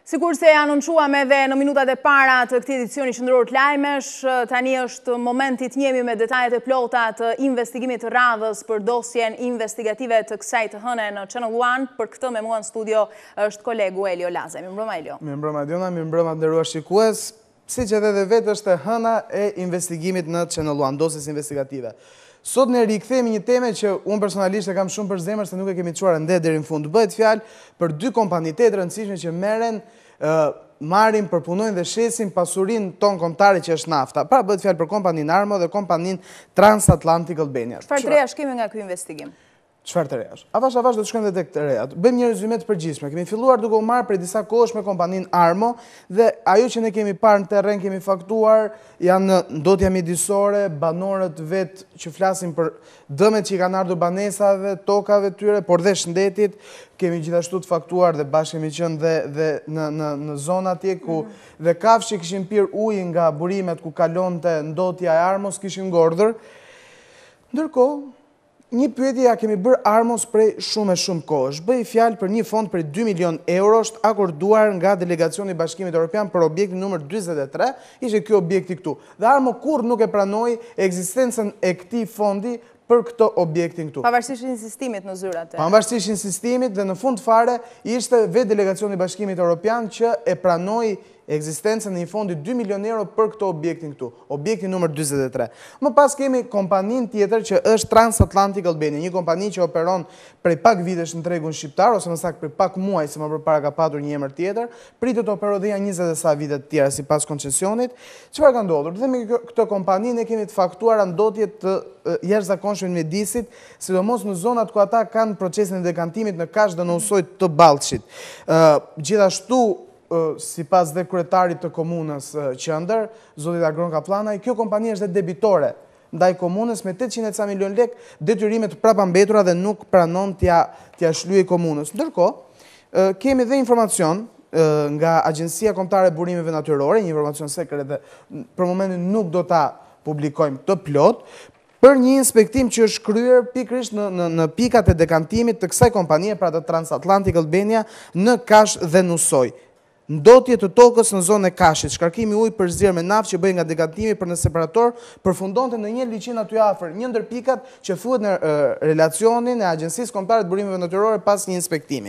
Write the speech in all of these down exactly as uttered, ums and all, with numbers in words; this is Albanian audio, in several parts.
Sikur se anoncuam edhe në minutat e para të këtij edicioni qendror të lajmesh, tani është momenti të njemi me detajet e plota të investigimit të radhës për dosjen investigative të kësaj të hëne në Channel One. Për këtë me mua në studio është kolegu Elio Lazaj. Mirëmbrëma Elio. Mirëmbrëma Diona, mirëmbrëma nderuar shikues. Siç edhe dhe vetë është e hëna e investigimit në Channel One, dosjes investigative. Sot ne rikthehemi një teme që unë personalisht e kam shumë për zemër se nuk e kemi çuar ende deri në fund. Bëhet fjalë për dy kompanitë të rëndësishme që merren, uh, marrin, përpunojnë dhe shesin pasurinë tonë kombëtare që është nafta. Pra bëhet fjalë për kompaninë ARMO dhe kompaninë TRANSATLATINC Albania. Çfarë të reja kemi nga ky investigim? Çfarë të reja? Avash avash do të shkojmë edhe tek të rejat. Bëjmë një rezume të përgjithshme. Kemi filluar duke u marrë për disa kohësh me kompaninë ARMO dhe ajo që ne kemi parë në terren, kemi faktuar, janë ndotja midisore, banorët vetë që flasin për dëmet që i kanë ardhur banesave, tokave tyre, por dhe shëndetit. Kemi gjithashtu të faktuar dhe bashkë kemi qenë dhe, dhe në, në, në zona atje ku mm -hmm. dhe kafshë që kishin pirë ujë nga burimet ku kalonte ndotja e ARMOS kishin ngordhur. Ndërkohë, një pyetje ja kemi bërë ARMOS prej shumë e shumë kohësh. Bëj fjalë për një fond për dy milion euro është akorduar nga delegacioni i Bashkimit Evropian për objektin numër njëzet e tre, ishte ky objekti këtu. Dhe ARMO kur nuk e pranoi ekzistencën e këtij fondi për këtë objektin këtu. Pavarësisht insistimit në zyrat e. Pavarësisht insistimit dhe në fund fare ishte vetë delegacioni i Bashkimit Evropian që e pranoi ekzistencën e një fondi dy milion euro për këtë objektin këtu, objektin numër njëzet e tre. Më pas kemi kompaninë tjetër që është TRANSATLATINC Albania, një kompani që operon prej pak vitesh në tregun shqiptar, ose më saktë prej pak muaj, se më përpara ka patur një emër tjetër, pritet të operojë dhe janë njëzet e sa vite të tjera sipas koncesionit. Çfarë ka ndodhur? Dhe me këtë kompani ne kemi të faktuara ndotje të jashtëzakonshme në mjedisit, sidomos në zonat ku ata kanë procesin e dekantimit në Kashë dhe në usojt të Ballçit. Uh, gjithashtu si pas dhe kryetarit të komunës Qëndër, zotit Agron Kaplanaj, kjo kompani është dhe debitore ndaj komunës me tetëqind e ca milion lek detyrimet të prapambetura dhe nuk pranon t'ja t'ja shlyej komunës. Ndërkohë, kemi dhe informacion nga Agjencia Kombëtare e Burimeve Natyrore, një informacion sekret dhe për momentin nuk do ta publikojmë të plot, për një inspektim që është kryer pikërisht në, në, në pikat e dekantimit të kësaj kompanie, pra të TRANSATLATINC Albania, në Kashë dhe në Usoj. Ndotje të tokës në zonën e Kashit, shkarkimi ujë për zjerë me naftë që bëjë nga dekantimi për në separator, përfundonte në një liçin aty afër, një ndër pikat që thuhet në uh, relacionin e Agjencisë Kombëtare të Burimeve Natyrore pas një inspektimi.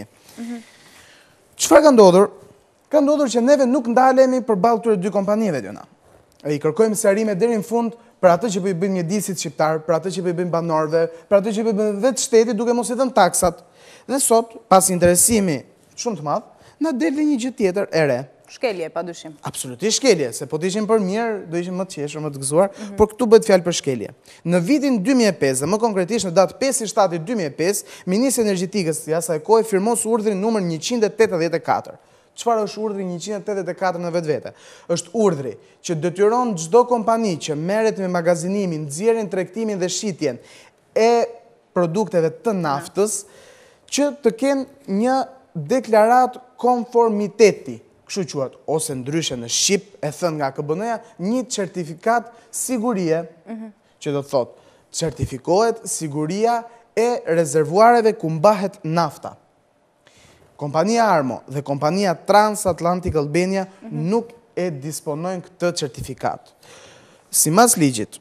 Çfarë ka ndodhur? Ka ndodhur që neve nuk ndalemi përballë këtyre dy kompanive, Diona. I kërkojmë sqarime deri në fund për atë që po i bëjnë mjedisit shqiptar, për atë që po i bëjnë banorëve, për atë që po i bëjnë vetë shteti duke mos i dhënë taksat. Dhe sot, pas interesimi shumë të madh, na del dhe një gjë tjetër e re. Shkelje, padyshim. Absolutisht shkelje, se po të ishim për mirë, do ishim më të qeshur, më të gëzuar, mm -hmm. por këtu bëhet fjalë për shkelje. Në vitin dy mijë e pesë, dhe më konkretisht në datë pesë shtator dy mijë e pesë, Ministri i Energjetikës i asaj kohe firmos urdhrin numër njëqind e tetëdhjetë e katër. Çfarë është urdhri njëqind e tetëdhjetë e katër në vetvete? Është urdhri që detyron çdo kompani që merret me magazinimin, nxjerrjen, tregtimin dhe shitjen e produkteve të naftës që të kenë një deklarat konformiteti, kështu quhet, ose ndryshe në Shqip, e thënë nga K B N-ja, një certifikat sigurie, mm -hmm. që do të thotë, certifikohet siguria e rezervuareve ku mbahet nafta. Kompania ARMO dhe kompania TRANSATLATINC Albania mm -hmm. nuk e disponojnë këtë certifikat. Sipas ligjit,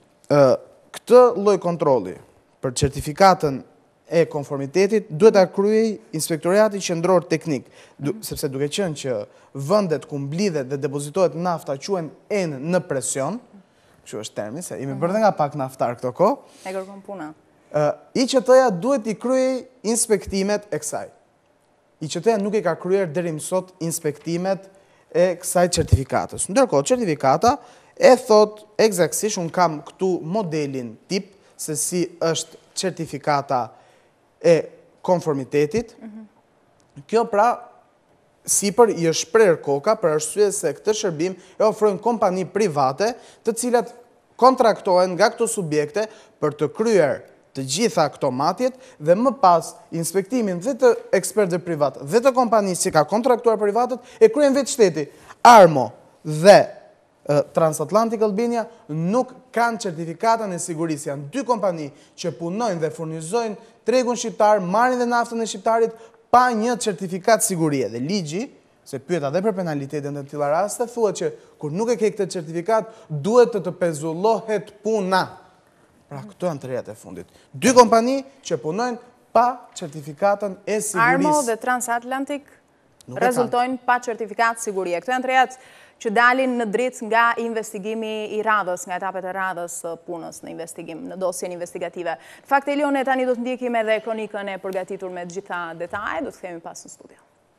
këtë lloj kontrolli për certifikatën e konformitetit duhet ta kryej Inspektorati Qendror Teknik, du, sepse duke qenë që vendet ku mblidhet dhe depozitohet nafta quhen enë në presion, kështu është termi, se jemi bërë dhe nga pak naftar këto kohë. E kërkon puna. Uh, I Q T-ja duhet i kryej inspektimet e kësaj. I Q T-ja nuk i ka kryer deri më sot inspektimet e kësaj certifikatës. Ndërkohë, certifikata e thot eksaktësisht, un kam këtu modelin tip se si është certifikata e konformitetit. Mm -hmm. Kjo pra sipër i është shprehur koka për arsye se këtë shërbim e ofrojnë kompani private, të cilat kontraktohen nga këto subjekte për të kryer të gjitha këto matjet dhe më pas inspektimin dhe të ekspertëve privat dhe të kompanisë që ka kontraktuar privatët e kryen vetë shteti. ARMO dhe TRANSATLATINC Albania nuk kanë certifikatën e sigurisë. Janë dy kompani që punojnë dhe furnizojnë tregun shqiptar, marrin dhe naftën e shqiptarit pa një certifikat sigurie. Dhe ligji se pyeta dhe për penalitetin të tilla raste, thuhet që kur nuk e ke këtë certifikat, duhet të të pezullohet puna. Pra, këto janë të rejat e fundit. Dy kompani që punojnë pa certifikatën e sigurisë. ARMO dhe TRANSATLATIC rezultojnë pa certifikat sigurie. Këto janë të rejat që dalin në dritë nga investigimi i radhës, nga etapet e radhës punës në investigim, në dosjen investigative. Në fakt, Elione, tani do të ndjekim edhe kronikën e përgatitur me gjitha detaje, do të kthehemi pas në studio.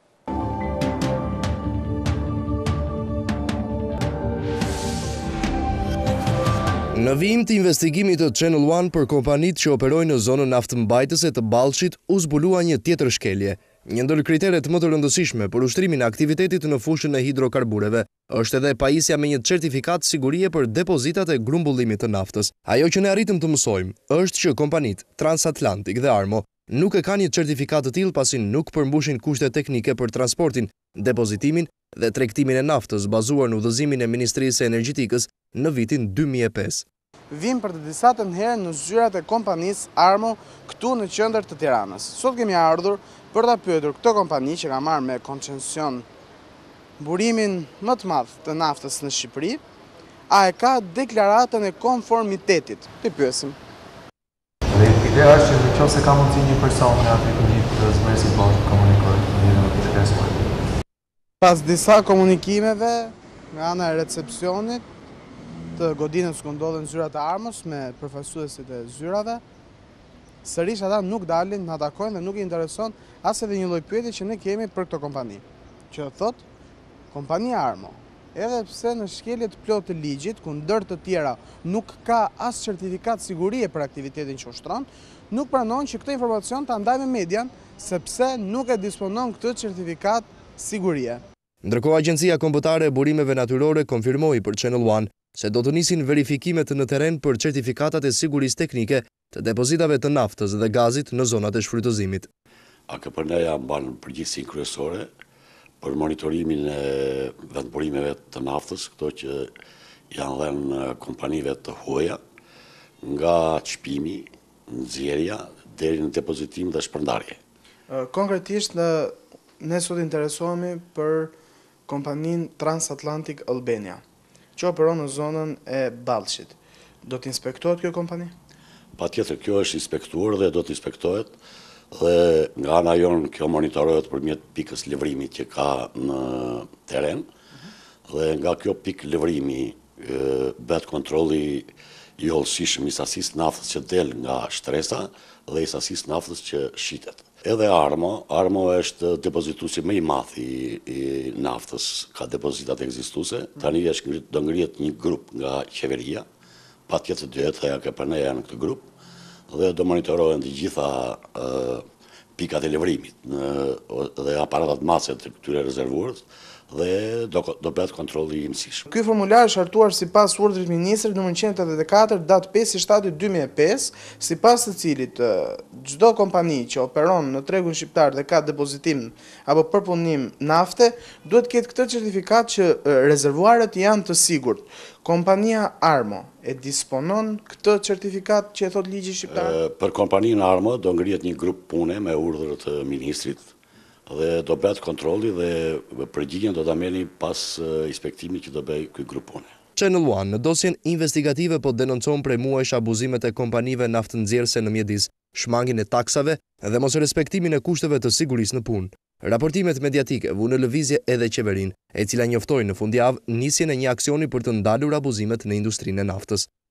Në vijim të investigimit të Channel One për kompanitë që operojnë në zonën naftëmbajtëse të Ballshit, u zbulua një tjetër shkelje. Një ndër kriteret më të rëndësishme për ushtrimin e aktivitetit në fushën e hidrokarbureve është edhe pajisja me një certifikat sigurie për depozitat e grumbullimit të naftës. Ajo që ne arritëm të mësojmë është që kompanitë TRANSATLATIC dhe ARMO nuk e kanë një certifikat të tillë pasi nuk përmbushin kushtet teknike për transportin, depozitimin dhe tregtimin e naftës bazuar në udhëzimin e Ministrisë së Energjetikës në vitin dy mijë e pesë. Vim për të disatën herë në zyrat e kompanisë ARMO këtu në qendër të Tiranës. Sot kemi ardhur për ta pyetur këtë kompani që ka marrë me koncesion burimin më të madh të naftës në Shqipëri, a e ka deklaratën e konformitetit. Të pyesim. Dhe ideja është që nëse ka mundësi një person nga aty të një të zmesi të bashkë komunikojë në lidhje me këtë kërkesë. Pas disa komunikimeve nga ana e recepcionit të godinës ku ndodhen zyrat e ARMO-s me përfaqësuesit e zyrave, sërish ata nuk dalin, na takojnë dhe nuk i intereson as edhe një lloj pyetje që ne kemi për këtë kompani. Që thot, kompania ARMO, edhe pse në shkeljet plot të ligjit, ku ndër të tjera nuk ka as certifikat sigurie për aktivitetin që ushtron, nuk pranon që këtë informacion ta ndajë me median, sepse nuk e disponon këtë certifikat sigurie. Ndërkohë, Agjencia Kombëtare e Burimeve Natyrore konfirmoi për Channel One se do të nisin verifikimet në terren për certifikatat e sigurisë teknike të depozitave të naftës dhe gazit në zonat e shfrytëzimit. A K P N-ja mban përgjegjësinë kryesore për monitorimin e vendburimeve të naftës, këto që janë dhënë kompanive të huaja, nga çpimi, nxjerrja deri në depozitim dhe shpërndarje. Konkretisht, ne sot interesohemi për kompaninë TRANSATLATIC Albania, që operon në zonën e Ballshit. Do të inspektohet kjo kompani? Patjetër, kjo është inspektuar dhe do të inspektohet, dhe nga ana jonë kjo monitorohet përmjet pikës lëvrimit që ka në terren, dhe nga kjo pikë lëvrimi bëhet kontrolli i hollësishëm i sasisë naftës që del nga shtresa dhe i sasisë naftës që shitet. Edhe ARMO, ARMO është depozituesi më i madh i, i naftës, ka depozitat ekzistuese. Tani është do ngrihet një grup nga qeveria, patjetër duhet dhe A K P N-ja në këtë grup, dhe do monitorohen të gjitha uh, pikat e lëvrimit në, dhe aparatat mase të këtyre rezervuarës, dhe do, do bëhet kontrolli i mësishëm. Ky formular është hartuar sipas urdhrit ministrit numër njëntëqind e tetëdhjetë e katër datë pesë shtator dy mijë e pesë, sipas të cilit çdo kompani që operon në tregun shqiptar dhe ka depozitim apo përpunim nafte, duhet të ketë këtë certifikat që rezervuarët janë të sigurt. Kompania ARMO e disponon këtë certifikat që e thot ligji shqiptar? E, për kompaninë ARMO do ngrihet një grup pune me urdhër të ministrit, dhe do bëhet kontrolli dhe përgjigjen do ta merrni pas inspektimit që do bëj ky grup pune. Channel One në dosjen investigative po denoncon prej muajsh abuzimet e kompanive naftënxjerrëse në mjedis, shmangjen e taksave dhe mos respektimin e kushteve të sigurisë në punë. Raportimet mediatike vu në lëvizje edhe qeverinë, e cila njoftoi në fundjavë nisjen e një aksioni për të ndalur abuzimet në industrinë e naftës.